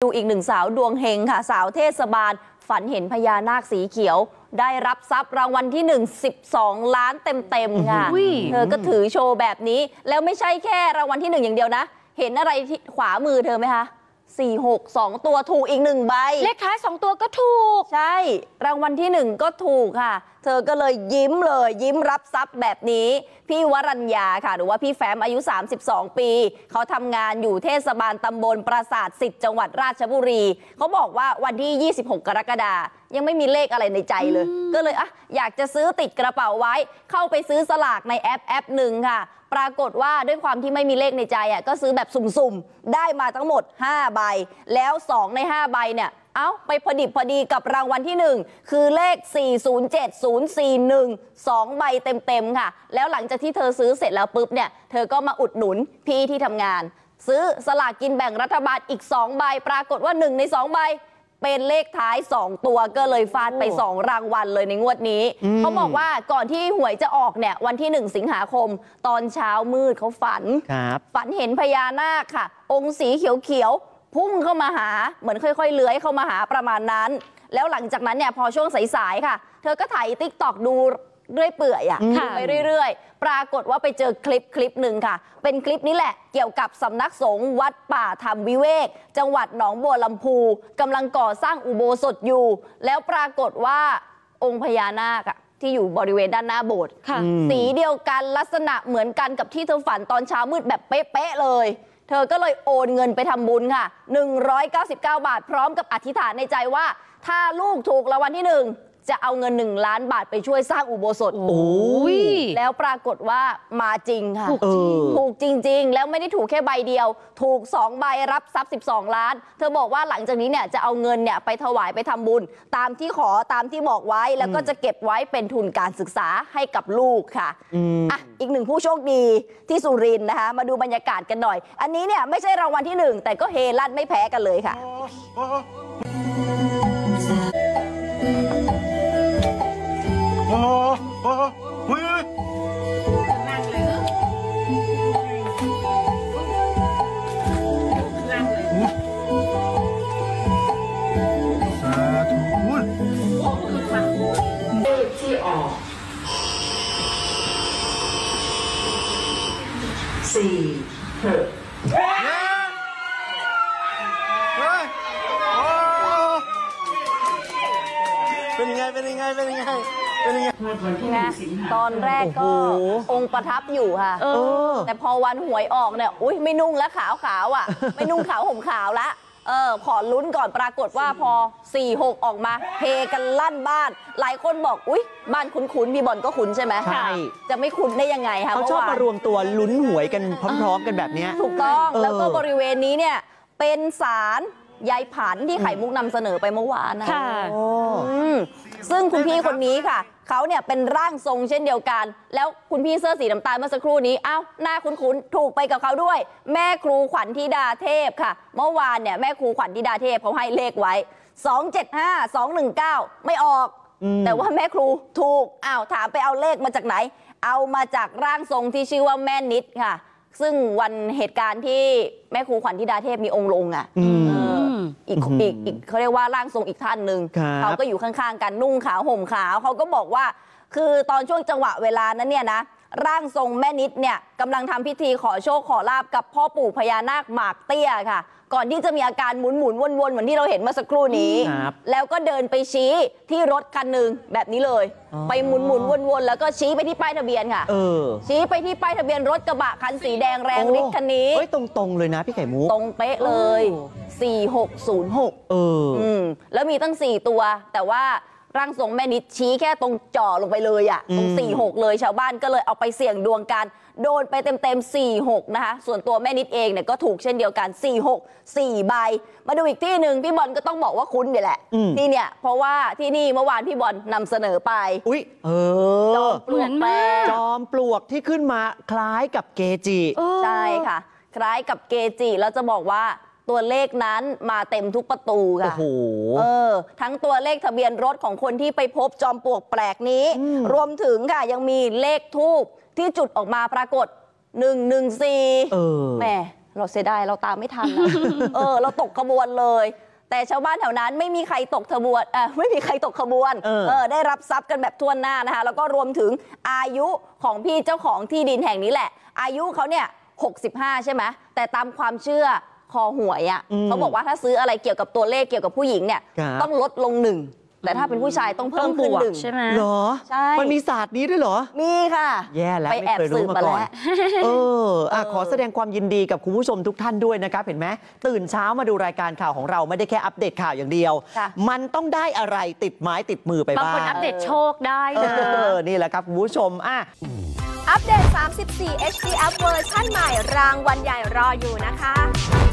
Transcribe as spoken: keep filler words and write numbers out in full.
ดูอีกหนึ่งสาวดวงเฮงค่ะสาวเทศบาลฝันเห็นพญานาคสีเขียวได้รับทรัพย์รางวัลที่หนึ่ง สิบสองล้านเต็มๆค่ะเธอก็ถือโชว์แบบนี้แล้วไม่ใช่แค่รางวัลที่หนึ่งอย่างเดียวนะเห็นอะไรที่ขวามือเธอไหมคะสี่ หก สองตัวถูกอีกหนึ่งใบเลขท้ายสองตัวก็ถูกใช่รางวัลที่หนึ่งก็ถูกค่ะเธอก็เลยยิ้มเลยยิ้มรับทรัพย์แบบนี้พี่วรัญญาค่ะหรือว่าพี่แฟ้มอายุสามสิบสองปีเขาทำงานอยู่เทศบาลตำบลปราสาทสิทธิ์จังหวัดราชบุรีเขาบอกว่าวันที่ยี่สิบหกกรกฎาคมยังไม่มีเลขอะไรในใจเลยก็เลยอ่ะอยากจะซื้อติดกระเป๋าไว้เข้าไปซื้อสลากในแอปแอปหนึ่งค่ะปรากฏว่าด้วยความที่ไม่มีเลขในใจอ่ะก็ซื้อแบบสุ่มๆได้มาทั้งหมดห้าใบแล้วสองในห้าใบเนี่ยเอ้าไปพอดิบพอดีกับรางวัลที่หนึ่งคือเลขสี่ ศูนย์ เจ็ด ศูนย์ สี่ หนึ่ง สองใบเต็มๆค่ะแล้วหลังจากที่เธอซื้อเสร็จแล้วปุ๊บเนี่ยเธอก็มาอุดหนุนพี่ที่ทำงานซื้อสลากกินแบ่งรัฐบาลอีกสองใบปรากฏว่าหนึ่งในสองใบเป็นเลขท้ายสองตัวก็เลยฟาดไปสองรางวัลเลยในงวดนี้เขาบอกว่าก่อนที่หวยจะออกเนี่ยวันที่หนึ่งสิงหาคมตอนเช้ามืดเขาฝันฝันเห็นพญานาคค่ะองค์สีเขียวๆพุ่งเข้ามาหาเหมือนค่อยๆเลื้อยเข้ามาหาประมาณนั้นแล้วหลังจากนั้นเนี่ยพอช่วงสายๆค่ะเธอก็ถ่ายติ๊กต็อกดูเรื่อยเปื่อยอ่ะไปเรื่อยๆปรากฏว่าไปเจอคลิปคลิปหนึ่งค่ะเป็นคลิปนี้แหละเกี่ยวกับสำนักสงฆ์วัดป่าธรรมวิเวกจังหวัดหนองบัวลำพูกำลังก่อสร้างอุโบสถอยู่แล้วปรากฏว่าองค์พญานาคอะที่อยู่บริเวณด้านหน้าโบสถ์สีเดียวกันลักษณะเหมือนกันกับที่เธอฝันตอนเช้ามืดแบบเป๊ะๆเลยเธอก็เลยโอนเงินไปทำบุญค่ะหนึ่งร้อยเก้าสิบเก้าบาทพร้อมกับอธิษฐานในใจว่าถ้าลูกถูกรางวัลที่หนึ่งจะเอาเงินหนึ่งล้านบาทไปช่วยสร้างอุโบสถโอ้ยแล้วปรากฏว่ามาจริงค่ะถูกจริงถูกจริงๆแล้วไม่ได้ถูกแค่ใบเดียวถูกสองใบรับทรัพย์สิบสองล้านเธอบอกว่าหลังจากนี้เนี่ยจะเอาเงินเนี่ยไปถวายไปทำบุญตามที่ขอตามที่บอกไว้แล้วก็จะเก็บไว้เป็นทุนการศึกษาให้กับลูกค่ะอ่ะอีกหนึ่งผู้โชคดีที่สุรินทร์นะคะมาดูบรรยากาศกันหน่อยอันนี้เนี่ยไม่ใช่รางวัลที่หนึ่งแต่ก็เฮลั่นไม่แพ้กันเลยค่ะโอ้โหเฮ้ยนั่งเลยเหรอนั่งเลยสาธุเลขที่ออกสี่หกเป็นยังไงเป็นยังไงเป็นยังไงนะตอนแรกก็องค์ประทับอยู่ค่ะแต่พอวันหวยออกเนี่ยอุ้ยไม่นุ่งแล้วขาวขาวอ่ะไม่นุ่งขาวห่มขาวละเออขอลุ้นก่อนปรากฏว่าพอสี่ หกออกมาเฮกันลั่นบ้านหลายคนบอกอุ้ยบ้านคุ้นๆพี่บอลก็คุ้นใช่ไหมใช่จะไม่คุ้นได้ยังไงคะเขาชอบมารวมตัวลุ้นหวยกันพร้อมๆกันแบบนี้ถูกต้องแล้วก็บริเวณนี้เนี่ยเป็นศาลยายผันที่ไข่มุกนำเสนอไปเมื่อวานนะซึ่งคุณพี่คนนี้ค่ะเขาเนี่ยเป็นร่างทรงเช่นเดียวกันแล้วคุณพี่เสื้อสีน้ำตาลเมื่อสักครู่นี้อ้าวหน้าคุ้นๆถูกไปกับเขาด้วยแม่ครูขวัญธิดาเทพค่ะเมื่อวานเนี่ยแม่ครูขวัญธิดาเทพเขาให้เลขไว้สอง เจ็ด ห้า สอง หนึ่ง เก้าไม่ออกแต่ว่าแม่ครูถูกอ้าวถามไปเอาเลขมาจากไหนเอามาจากร่างทรงที่ชื่อว่าแม่นิดค่ะซึ่งวันเหตุการณ์ที่แม่ครูขวัญธิดาเทพมีองค์ลงอ่ะอีกอีกอีกเขาเรียกว่าร่างทรงอีกท่านหนึ่งเขาก็อยู่ข้างๆกันนุ่งขาวห่มขาวเขาก็บอกว่าคือตอนช่วงจังหวะเวลานั้นเนี่ยนะร่างทรงแม่นิดเนี่ยกำลังทำพิธีขอโชคขอลาบกับพ่อปู่พญานาคหมากเตี้ยค่ะก่อนที่จะมีอาการหมุนหมุนวนๆเหมือนที่เราเห็นเมื่อสักครู่นี้แล้วก็เดินไปชี้ที่รถคันหนึ่งแบบนี้เลยไปหมุนหมุนวนๆแล้วก็ชี้ไปที่ป้ายทะเบียนค่ะชี้ไปที่ป้ายทะเบียนรถกระบะคันสีแดงแรงฤทธิ์คันนี้เฮ้ยตรงๆเลยนะพี่ไข่มุกตรงเป๊ะเลยสี่ หก ศูนย์ หกเออแล้วมีตั้งสี่ตัวแต่ว่าร่างทรงแม่นิดชี้แค่ตรงจ่อลงไปเลยอ่ะตรงสี่ หกเลยชาวบ้านก็เลยเอาไปเสี่ยงดวงกันโดนไปเต็มๆสี่ หกนะคะส่วนตัวแม่นิดเองเนี่ยก็ถูกเช่นเดียวกันสี่ หก สี่ใบมาดูอีกที่หนึ่งพี่บอลก็ต้องบอกว่าคุ้นนี่แหละที่เนี่ยเพราะว่าที่นี่เมื่อวานพี่บอลนำเสนอไปอุ้ยเออจอมปลวกแปลกจอมปลวกที่ขึ้นมาคล้ายกับเกจิใช่ค่ะคล้ายกับเกจิแล้วจะบอกว่าตัวเลขนั้นมาเต็มทุกประตูค่ะโอ้โหเออทั้งตัวเลขทะเบียนรถของคนที่ไปพบจอมปลวกแปลกนี้รวมถึงค่ะยังมีเลขทูปที่จุดออกมาปรากฏหนึ่ง หนึ่ง สี่แหมเราเสียดายเราตามไม่ทันนะ เออ เราตกขบวนเลย แต่ชาวบ้านแถวนั้นไม่มีใครตกขบวนเออไม่มีใครตกขบวนเออเออได้รับทรัพย์กันแบบทั่วหน้านะคะ แล้วก็รวมถึงอายุของพี่เจ้าของที่ดินแห่งนี้แหละ อายุเขาเนี่ยหกสิบห้าใช่ไหมแต่ตามความเชื่อคอหวยอ่ะอืมเขาบอกว่าถ้าซื้ออะไรเกี่ยวกับตัวเลขเกี่ยวกับผู้หญิงเนี่ยครับต้องลดลงหนึ่งแต่ถ้าเป็นผู้ชายต้องเพิ่มขึ้นหนึ่งใช่ไหมเหรอใช่มันมีศาสตร์นี้ด้วยเหรอมีค่ะแย่แล้วไปไม่แอบเคยสืรู้บมามาก่อนแล้วเอออ่ะเออขอแสดงความยินดีกับคุณผู้ชมทุกท่านด้วยนะครับ เห็นไหมตื่นเช้ามาดูรายการข่าวของเราไม่ได้แค่อัปเดตข่าวอย่างเดียวค่ะมันต้องได้อะไรติดไม้ติดมือไปบางบ้างคนอัปเดตโชคได้เอนะอนี่แหละครับคุณผู้ชมอ่ะอัปเดต สามสิบสี่ เอช ดี App เวอร์ชันใหม่รางวัลใหญ่รออยู่นะคะ